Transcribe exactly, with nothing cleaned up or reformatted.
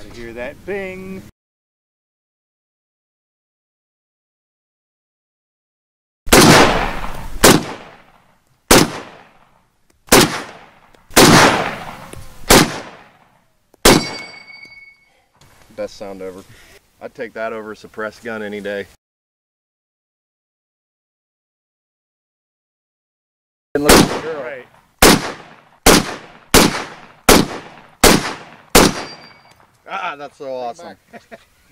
Gotta hear that bing. Best sound ever. I'd take that over a suppressed gun any day. And look at the girl. Right. Ah, that's so awesome.